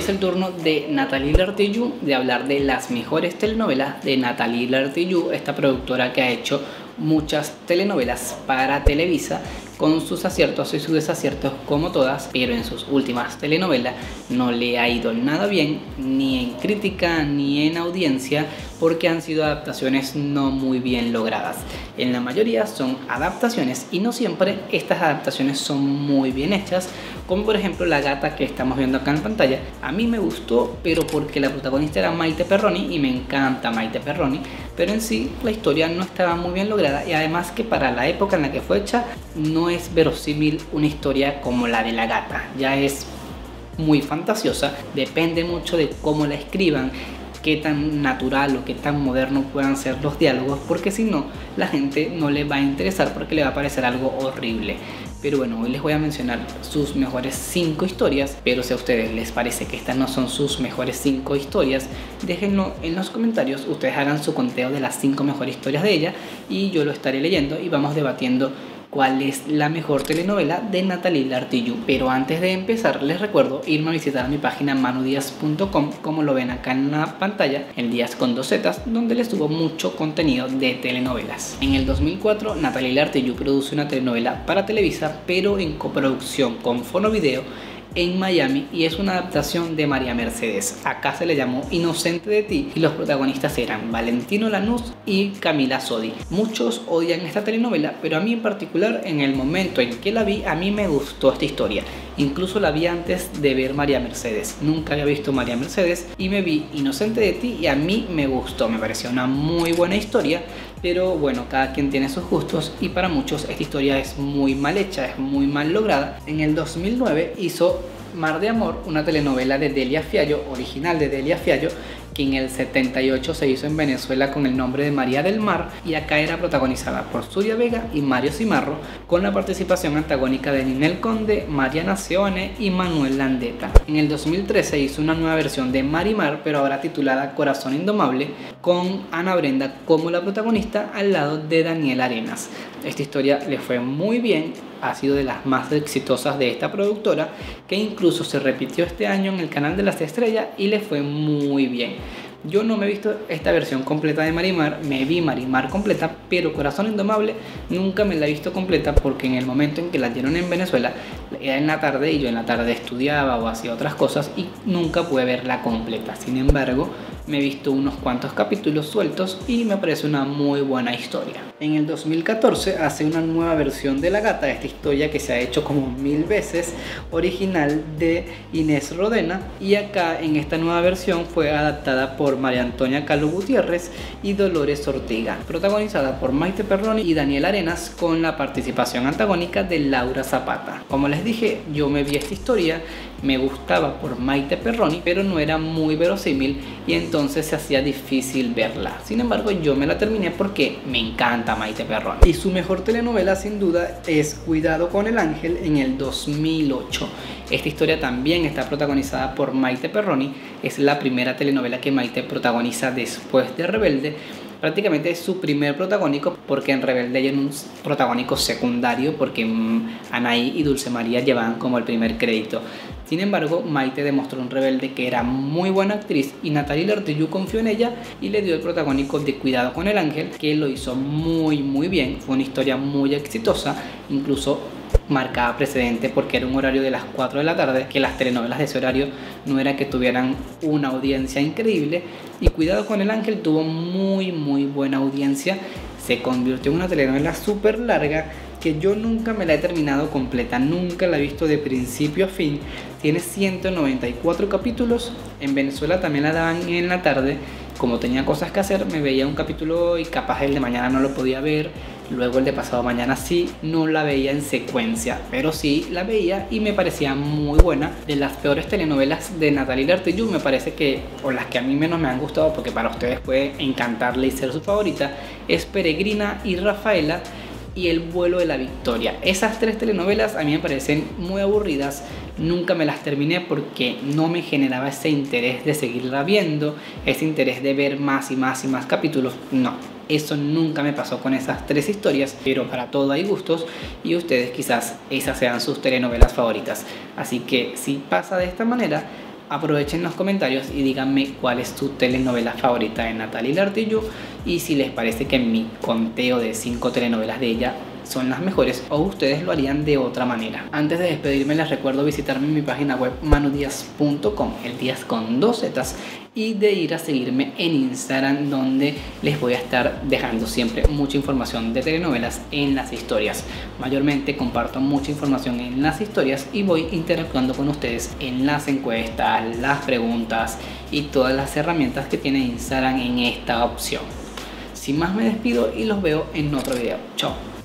es el turno de Nathalie Lartijoux de hablar de las mejores telenovelas de Nathalie Lartijoux, esta productora que ha hecho muchas telenovelas para Televisa, con sus aciertos y sus desaciertos como todas, pero en sus últimas telenovelas no le ha ido nada bien, ni en crítica ni en audiencia, porque han sido adaptaciones no muy bien logradas. En la mayoría son adaptaciones y no siempre estas adaptaciones son muy bien hechas, como por ejemplo La Gata que estamos viendo acá en pantalla. A mí me gustó, pero porque la protagonista era Maite Perroni y me encanta Maite Perroni, pero en sí la historia no estaba muy bien lograda, y además que para la época en la que fue hecha no es verosímil una historia como la de La Gata. Ya es muy fantasiosa, depende mucho de cómo la escriban, qué tan natural o qué tan moderno puedan ser los diálogos, porque si no, la gente no le va a interesar porque le va a parecer algo horrible. Pero bueno, hoy les voy a mencionar sus mejores 5 historias, pero si a ustedes les parece que estas no son sus mejores 5 historias, déjenlo en los comentarios, ustedes hagan su conteo de las 5 mejores historias de ella y yo lo estaré leyendo y vamos debatiendo cuál es la mejor telenovela de Nathalie Lartijoux. Pero antes de empezar, les recuerdo irme a visitar mi página manudiaz.com, como lo ven acá en la pantalla, el Díaz con 2 Zetas, donde les subo mucho contenido de telenovelas. En el 2004, Nathalie Lartijoux produce una telenovela para Televisa, pero en coproducción con Fonovideo en Miami, y es una adaptación de María Mercedes. Acá se le llamó Inocente de ti y los protagonistas eran Valentino Lanús y Camila Sodi. Muchos odian esta telenovela, pero a mí en particular, en el momento en que la vi, a mí me gustó esta historia. Incluso la vi antes de ver María Mercedes. Nunca había visto María Mercedes y me vi Inocente de ti y a mí me gustó, me pareció una muy buena historia. Pero bueno, cada quien tiene sus gustos y para muchos esta historia es muy mal hecha, es muy mal lograda. En el 2009 hizo Mar de Amor, una telenovela de Delia Fiallo, original de Delia Fiallo, que en el 78 se hizo en Venezuela con el nombre de María del Mar, y acá era protagonizada por Zuria Vega y Mario Cimarro, con la participación antagónica de Ninel Conde, Mariana Seone y Manuel Landeta. En el 2013 hizo una nueva versión de Marimar, pero ahora titulada Corazón Indomable, con Ana Brenda como la protagonista al lado de Daniel Arenas. Esta historia le fue muy bien, ha sido de las más exitosas de esta productora, que incluso se repitió este año en el Canal de las Estrellas y le fue muy bien. Yo no me he visto esta versión completa de Marimar, me vi Marimar completa, pero Corazón Indomable nunca me la he visto completa, porque en el momento en que la dieron en Venezuela era en la tarde y yo en la tarde estudiaba o hacía otras cosas y nunca pude verla completa. Sin embargo, me he visto unos cuantos capítulos sueltos y me parece una muy buena historia. En el 2014 hace una nueva versión de La Gata, esta historia que se ha hecho como 1000 veces, original de Inés Rodena, y acá en esta nueva versión fue adaptada por María Antonia Calvo Gutiérrez y Dolores Ortega, protagonizada por Maite Perroni y Daniel Arenas, con la participación antagónica de Laura Zapata. Como les dije, yo me vi esta historia, me gustaba por Maite Perroni, pero no era muy verosímil y entonces se hacía difícil verla. Sin embargo, yo me la terminé porque me encanta Maite Perroni. Y su mejor telenovela sin duda es Cuidado con el Ángel, en el 2008. Esta historia también está protagonizada por Maite Perroni, es la primera telenovela que Maite protagoniza después de Rebelde. Prácticamente es su primer protagónico, porque en Rebelde hay un protagónico secundario, porque Anaí y Dulce María llevaban como el primer crédito. Sin embargo, Maite demostró en Rebelde que era muy buena actriz y Nathalie Lartijoux confió en ella y le dio el protagónico de Cuidado con el Ángel, que lo hizo muy bien. Fue una historia muy exitosa, incluso marcaba precedente porque era un horario de las 4 de la tarde, que las telenovelas de ese horario no era que tuvieran una audiencia increíble, y Cuidado con el Ángel tuvo muy buena audiencia. Se convirtió en una telenovela súper larga que yo nunca me la he terminado completa, nunca la he visto de principio a fin. Tiene 194 capítulos, en Venezuela también la daban en la tarde. Como tenía cosas que hacer, me veía un capítulo y capaz el de mañana no lo podía ver, luego el de pasado mañana sí. No la veía en secuencia, pero sí la veía y me parecía muy buena. De las peores telenovelas de Nathalie Lartijoux, me parece que, o las que a mí menos me han gustado, porque para ustedes puede encantarle y ser su favorita, es Peregrina y Rafaela y El vuelo de la victoria. Esas 3 telenovelas a mí me parecen muy aburridas, nunca me las terminé porque no me generaba ese interés de seguirla viendo, ese interés de ver más y más capítulos. No, eso nunca me pasó con esas 3 historias, pero para todo hay gustos y ustedes quizás esas sean sus telenovelas favoritas. Así que si pasa de esta manera, Aprovechen los comentarios y díganme cuál es tu telenovela favorita de Natalie Lartijoux y si les parece que mi conteo de 5 telenovelas de ella son las mejores o ustedes lo harían de otra manera. Antes de despedirme les recuerdo visitarme en mi página web manudiaz.com, el Díaz con 2 zetas, y de ir a seguirme en Instagram, donde les voy a estar dejando siempre mucha información de telenovelas en las historias. Mayormente comparto mucha información en las historias y voy interactuando con ustedes en las encuestas, las preguntas y todas las herramientas que tiene Instagram en esta opción. Sin más me despido y los veo en otro video. Chao.